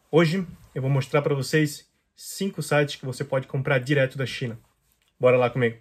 Hoje eu vou mostrar para vocês 5 sites que você pode comprar direto da China. Bora lá comigo!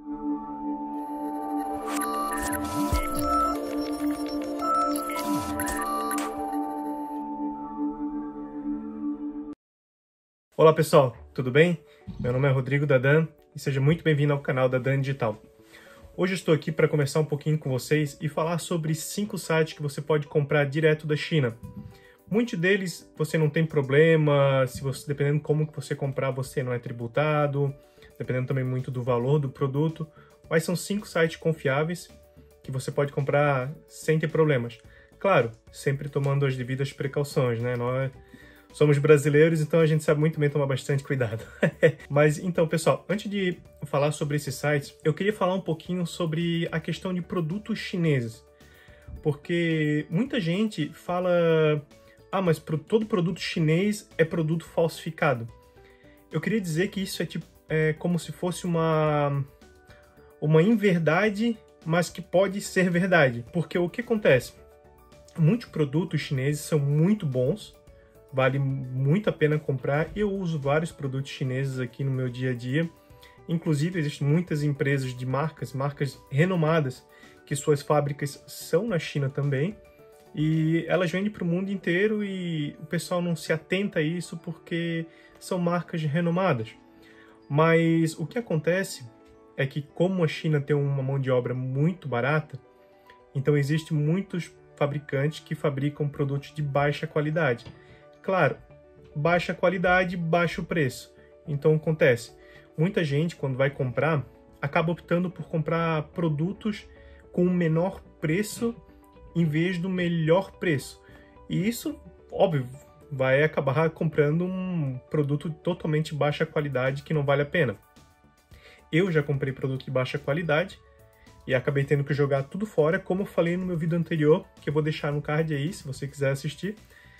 Olá pessoal, tudo bem? Meu nome é Rodrigo da Dan e seja muito bem-vindo ao canal da Dan Digital. Hoje eu estou aqui para conversar um pouquinho com vocês e falar sobre 5 sites que você pode comprar direto da China. Muitos deles você não tem problema, dependendo como que você comprar, você não é tributado, dependendo também muito do valor do produto, mas são 5 sites confiáveis que você pode comprar sem ter problemas. Claro, sempre tomando as devidas precauções, né? Nós somos brasileiros, então a gente sabe muito bem tomar bastante cuidado. Mas então, pessoal, antes de falar sobre esses sites, eu queria falar um pouquinho sobre a questão de produtos chineses. Porque muita gente fala... mas todo produto chinês é produto falsificado. Eu queria dizer que isso é como se fosse uma inverdade, mas que pode ser verdade. Porque o que acontece? Muitos produtos chineses são muito bons, vale muito a pena comprar. Eu uso vários produtos chineses aqui no meu dia a dia. Inclusive, existem muitas empresas de marcas renomadas, que suas fábricas são na China também. E elas vendem para o mundo inteiro e o pessoal não se atenta a isso porque são marcas renomadas. Mas o que acontece é que, como a China tem uma mão de obra muito barata, então existem muitos fabricantes que fabricam produtos de baixa qualidade. Claro, baixa qualidade, baixo preço. Então acontece, muita gente quando vai comprar, acaba optando por comprar produtos com um menor preço em vez do melhor preço. E isso, óbvio, vai acabar comprando um produto totalmente baixa qualidade que não vale a pena. Eu já comprei produto de baixa qualidade e acabei tendo que jogar tudo fora, como eu falei no meu vídeo anterior, que eu vou deixar no card aí, se você quiser assistir.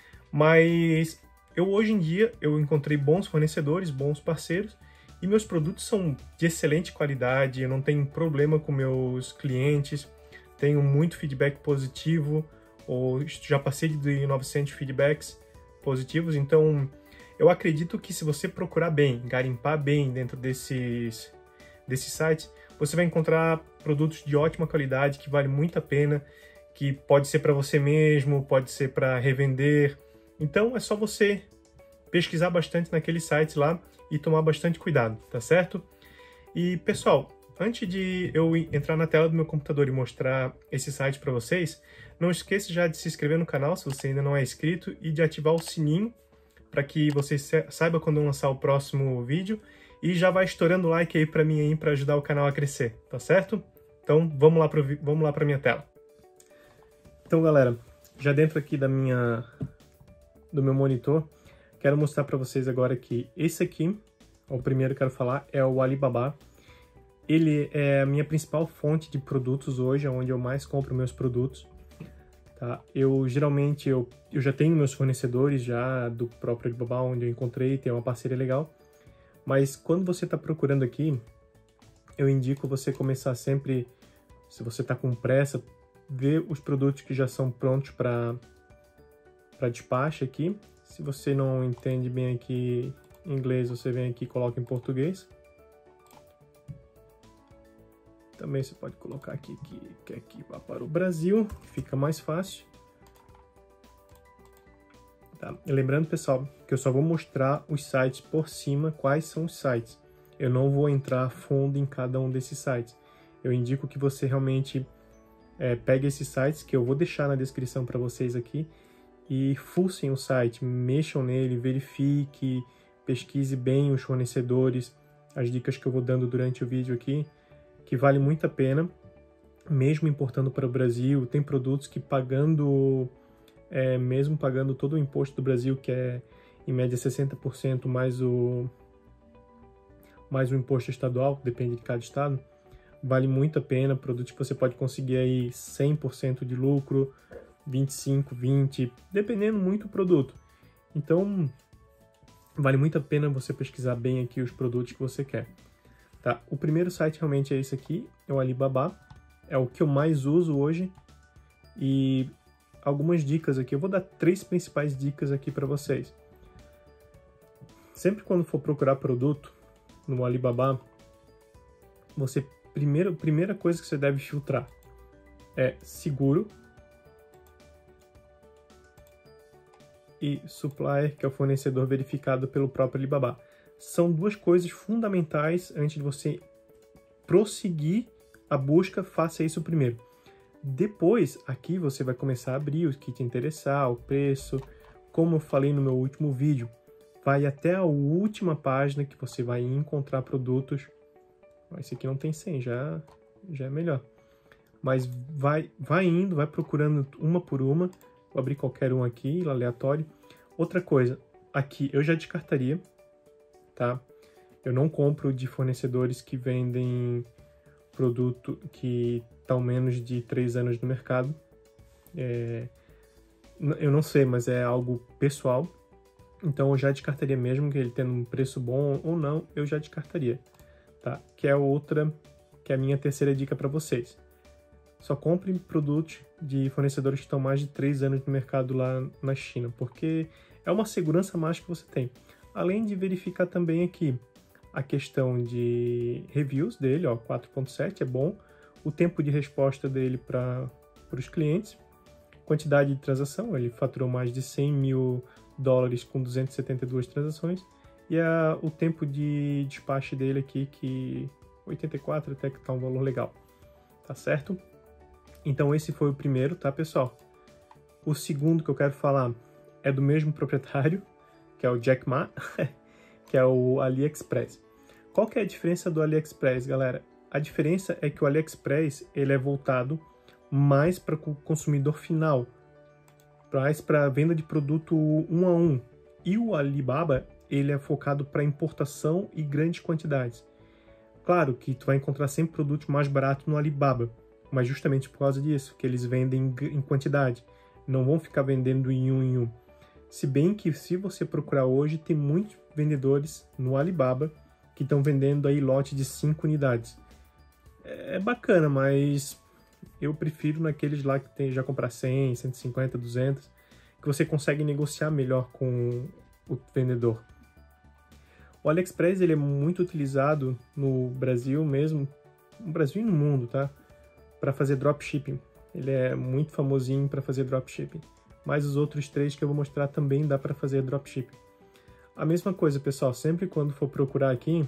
Mas hoje em dia eu encontrei bons fornecedores, bons parceiros, e meus produtos são de excelente qualidade, eu não tenho problema com meus clientes, tenho muito feedback positivo, ou já passei de 900 feedbacks positivos, então eu acredito que se você procurar bem, garimpar bem dentro desses sites, você vai encontrar produtos de ótima qualidade, que vale muito a pena, que pode ser para você mesmo, pode ser para revender. Então é só você pesquisar bastante naqueles sites lá e tomar bastante cuidado, tá certo? E pessoal, antes de eu entrar na tela do meu computador e mostrar esse site para vocês, não esqueça já de se inscrever no canal se você ainda não é inscrito e de ativar o sininho para que você saiba quando eu lançar o próximo vídeo e já vai estourando o like aí para mim aí para ajudar o canal a crescer, tá certo? Então vamos lá para minha tela. Então galera, já dentro aqui do meu monitor, quero mostrar para vocês agora que esse aqui, o primeiro que eu quero falar, é o Alibaba. Ele é a minha principal fonte de produtos hoje, é onde eu mais compro meus produtos. Tá? Eu já tenho meus fornecedores já do próprio Alibaba, onde eu encontrei, tem uma parceria legal. Mas quando você está procurando aqui, eu indico você começar sempre, se você está com pressa, ver os produtos que já são prontos para despacho aqui. Se você não entende bem aqui inglês, você vem aqui e coloca em português. Também você pode colocar aqui que aqui vai para o Brasil, fica mais fácil. Tá? E lembrando, pessoal, que eu só vou mostrar os sites por cima, quais são os sites. Eu não vou entrar a fundo em cada um desses sites. Eu indico que você realmente pegue esses sites, que eu vou deixar na descrição para vocês aqui, e fucem o site, mexam nele, verifique, pesquise bem os fornecedores, as dicas que eu vou dando durante o vídeo aqui, que vale muito a pena, mesmo importando para o Brasil. Tem produtos que mesmo pagando todo o imposto do Brasil, que é em média 60% mais o imposto estadual, depende de cada estado, vale muito a pena. Produtos que você pode conseguir aí 100% de lucro, 25%, 20%, dependendo muito do produto. Então, vale muito a pena você pesquisar bem aqui os produtos que você quer. Tá? O primeiro site realmente é esse aqui, é o Alibaba, é o que eu mais uso hoje, e algumas dicas aqui, eu vou dar 3 principais dicas aqui para vocês. Sempre quando for procurar produto no Alibaba, primeira coisa que você deve filtrar é seguro e supplier, que é o fornecedor verificado pelo próprio Alibaba. São duas coisas fundamentais antes de você prosseguir a busca, faça isso primeiro. Depois, aqui você vai começar a abrir o que te interessar, o preço. Como eu falei no meu último vídeo, vai até a última página que você vai encontrar produtos. Esse aqui não tem 100, já é melhor. Mas vai indo, vai procurando uma por uma. Vou abrir qualquer um aqui, aleatório. Outra coisa, aqui eu já descartaria, tá? Eu não compro de fornecedores que vendem produto que estão menos de 3 anos no mercado. Eu não sei, mas é algo pessoal. Então eu já descartaria mesmo, que ele tendo um preço bom ou não, eu já descartaria, tá? Que é a minha terceira dica para vocês. Só compre produtos de fornecedores que estão mais de 3 anos no mercado lá na China, porque é uma segurança a mais que você tem. Além de verificar também aqui a questão de reviews dele, ó, 4.7 é bom, o tempo de resposta dele para os clientes, quantidade de transação, ele faturou mais de $100 mil com 272 transações, e o tempo de despacho dele aqui, que 84 até que tá um valor legal, tá certo? Então esse foi o primeiro, tá, pessoal? O segundo que eu quero falar é do mesmo proprietário, que é o Jack Ma, que é o AliExpress. Qual que é a diferença do AliExpress, galera? A diferença é que o AliExpress ele é voltado mais para o consumidor final, mais para venda de produto 1 a 1. E o Alibaba ele é focado para importação e grandes quantidades. Claro que tu vai encontrar sempre produtos mais baratos no Alibaba, mas justamente por causa disso, que eles vendem em quantidade, não vão ficar vendendo em um. Se bem que se você procurar hoje, tem muitos vendedores no Alibaba que estão vendendo aí lote de 5 unidades. É bacana, mas eu prefiro naqueles lá que tem já comprar 100, 150, 200, que você consegue negociar melhor com o vendedor. O AliExpress ele é muito utilizado no Brasil mesmo, no Brasil e no mundo, tá? Para fazer dropshipping. Ele é muito famosinho para fazer dropshipping. Mas os outros 3 que eu vou mostrar também dá para fazer dropshipping. A mesma coisa, pessoal, sempre quando for procurar aqui,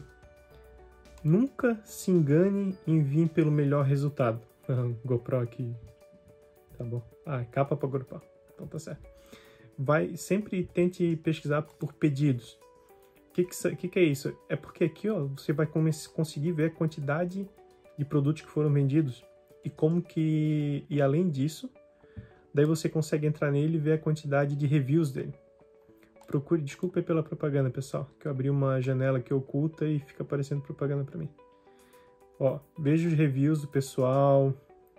nunca se engane em vir pelo melhor resultado. GoPro aqui, tá bom. É capa para GoPro, então tá certo. Sempre tente pesquisar por pedidos. O que é isso? É porque aqui, ó, você vai conseguir ver a quantidade de produtos que foram vendidos e além disso, daí você consegue entrar nele e ver a quantidade de reviews dele. Desculpa aí pela propaganda, pessoal, que eu abri uma janela aqui oculta e fica aparecendo propaganda para mim. Ó, veja os reviews do pessoal,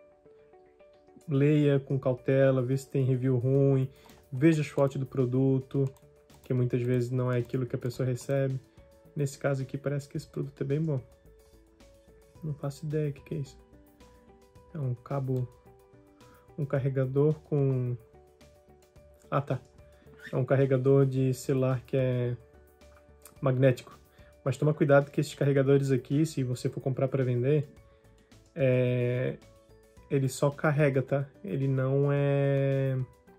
leia com cautela, vê se tem review ruim, veja as fotos do produto, que muitas vezes não é aquilo que a pessoa recebe. Nesse caso aqui parece que esse produto é bem bom. Não faço ideia o que é isso. É um cabo, um carregador com... Ah, tá. É um carregador de celular que é magnético. Mas toma cuidado que esses carregadores aqui, se você for comprar para vender, ele só carrega, tá? Ele não é...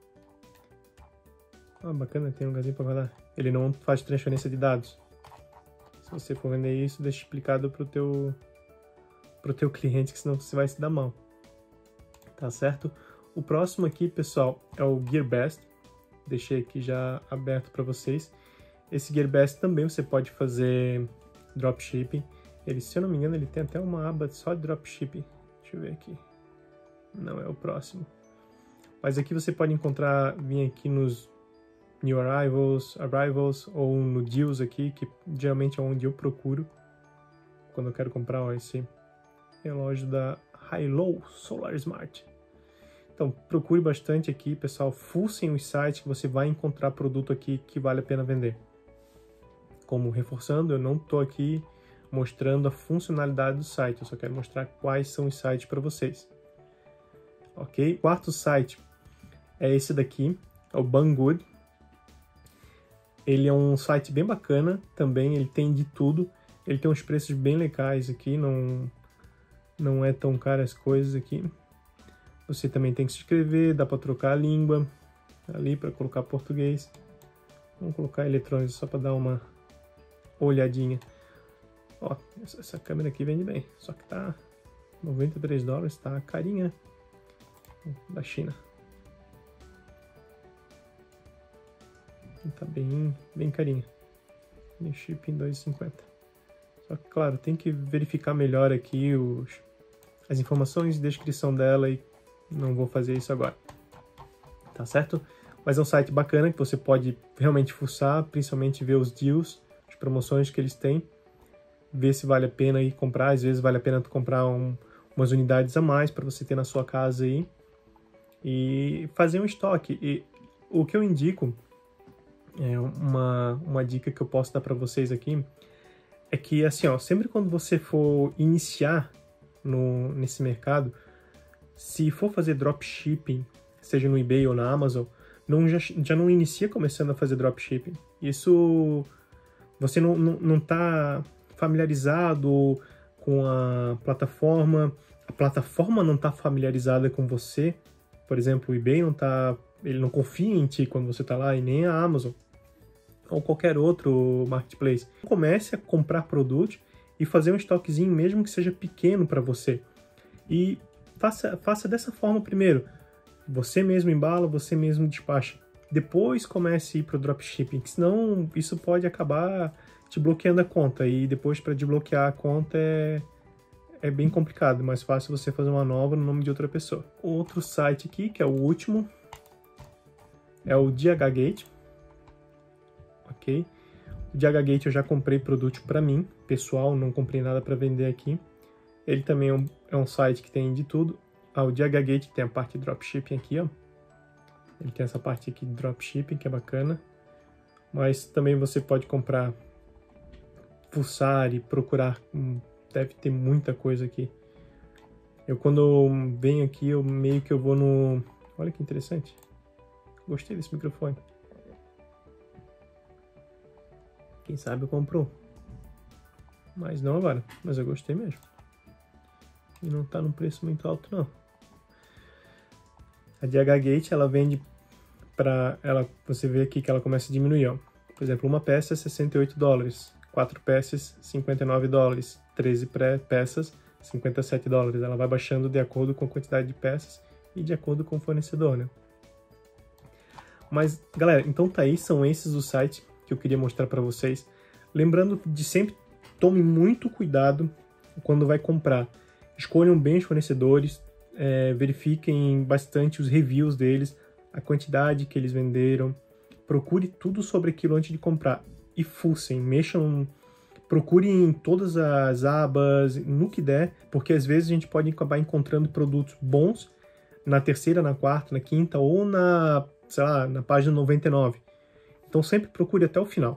Ah, bacana, tem um lugarzinho para guardar. Ele não faz transferência de dados. Se você for vender isso, deixa explicado pro teu cliente, que senão você vai se dar mal. Tá certo? O próximo aqui, pessoal, é o GearBest. Deixei aqui já aberto para vocês. Esse GearBest também você pode fazer dropshipping. Ele, se eu não me engano, ele tem até uma aba só de dropshipping. Deixa eu ver aqui. Não é o próximo. Mas aqui você pode vir aqui nos New Arrivals ou no Deals aqui, que geralmente é onde eu procuro quando eu quero comprar esse relógio da Hilo Solar Smart. Então, procure bastante aqui, pessoal. Fucem os sites que você vai encontrar produto aqui que vale a pena vender. Como reforçando, eu não estou aqui mostrando a funcionalidade do site, eu só quero mostrar quais são os sites para vocês. Ok? Quarto site é esse daqui, é o Banggood. Ele é um site bem bacana também, ele tem de tudo. Ele tem uns preços bem legais aqui, não é tão caro as coisas aqui. Você também tem que se inscrever, dá para trocar a língua ali para colocar português. Vamos colocar eletrônico só para dar uma olhadinha. Ó, essa câmera aqui vende bem, só que tá $93, tá carinha, da China. Tá bem carinha. Tem shipping $2,50. Só que, claro, tem que verificar melhor aqui as informações de descrição dela e não vou fazer isso agora. Tá certo? Mas é um site bacana que você pode realmente fuçar, principalmente ver os deals, as promoções que eles têm, ver se vale a pena ir comprar. Às vezes vale a pena tu comprar umas unidades a mais para você ter na sua casa aí e fazer um estoque. E o que eu indico, uma dica que eu posso dar para vocês aqui, é que assim, ó, sempre quando você for iniciar nesse mercado, se for fazer dropshipping, seja no eBay ou na Amazon, já não inicia começando a fazer dropshipping. Isso, você não tá familiarizado com a plataforma não está familiarizada com você. Por exemplo, o eBay ele não confia em ti quando você está lá, e nem a Amazon ou qualquer outro marketplace. Comece a comprar produtos e fazer um estoquezinho, mesmo que seja pequeno para você. E faça dessa forma primeiro. Você mesmo embala, você mesmo despacha. Depois comece a ir para o dropshipping, senão isso pode acabar te bloqueando a conta. E depois, para desbloquear a conta, é bem complicado. Mais fácil você fazer uma nova no nome de outra pessoa. Outro site aqui, que é o último, é o DHGate. Ok? O DHGate eu já comprei produto para mim, pessoal, não comprei nada para vender aqui. Ele também é um site que tem de tudo. O DHGate tem a parte de dropshipping aqui, ó. Ele tem essa parte aqui de dropshipping, que é bacana. Mas também você pode comprar, fuçar e procurar. Deve ter muita coisa aqui. Quando venho aqui, eu meio que eu vou no... Olha que interessante. Gostei desse microfone. Quem sabe eu compro. Mas não agora. Mas eu gostei mesmo. E não tá num preço muito alto, não. A DHGate, ela vende para ela, você vê aqui que ela começa a diminuir, ó. Por exemplo, uma peça $68, 4 peças $59, 13 peças $57. Ela vai baixando de acordo com a quantidade de peças e de acordo com o fornecedor, né? Mas, galera, então tá aí, são esses os sites que eu queria mostrar para vocês. Lembrando de sempre, tome muito cuidado quando vai comprar. Escolham bem os fornecedores, verifiquem bastante os reviews deles, a quantidade que eles venderam, procure tudo sobre aquilo antes de comprar e fuçem, procurem em todas as abas, no que der, porque às vezes a gente pode acabar encontrando produtos bons na terceira, na quarta, na quinta ou sei lá, na página 99. Então sempre procure até o final,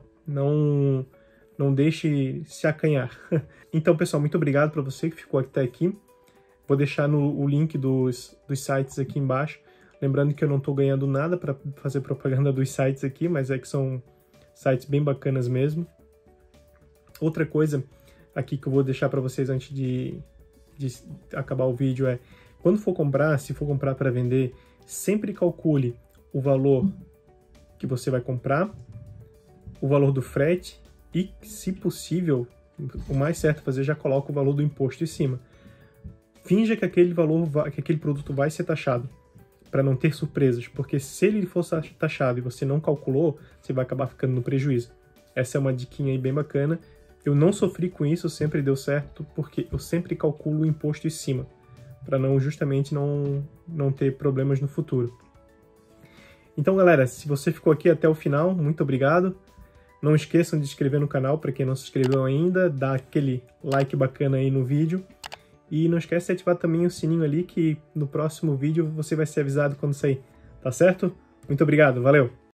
não deixe se acanhar. Então, pessoal, muito obrigado para você que ficou até aqui. Vou deixar o link dos sites aqui embaixo. Lembrando que eu não estou ganhando nada para fazer propaganda dos sites aqui, mas é que são sites bem bacanas mesmo. Outra coisa aqui que eu vou deixar para vocês antes de acabar o vídeo é, quando for comprar, se for comprar para vender, sempre calcule o valor que você vai comprar, o valor do frete e, se possível, o mais certo fazer, já coloca o valor do imposto em cima. Finja que aquele produto vai ser taxado, para não ter surpresas, porque se ele for taxado e você não calculou, você vai acabar ficando no prejuízo. Essa é uma diquinha aí bem bacana. Eu não sofri com isso, sempre deu certo, porque eu sempre calculo o imposto em cima, para justamente não ter problemas no futuro. Então, galera, se você ficou aqui até o final, muito obrigado. Não esqueçam de se inscrever no canal, para quem não se inscreveu ainda, dá aquele like bacana aí no vídeo. E não esquece de ativar também o sininho ali, que no próximo vídeo você vai ser avisado quando sair, tá certo? Muito obrigado, valeu!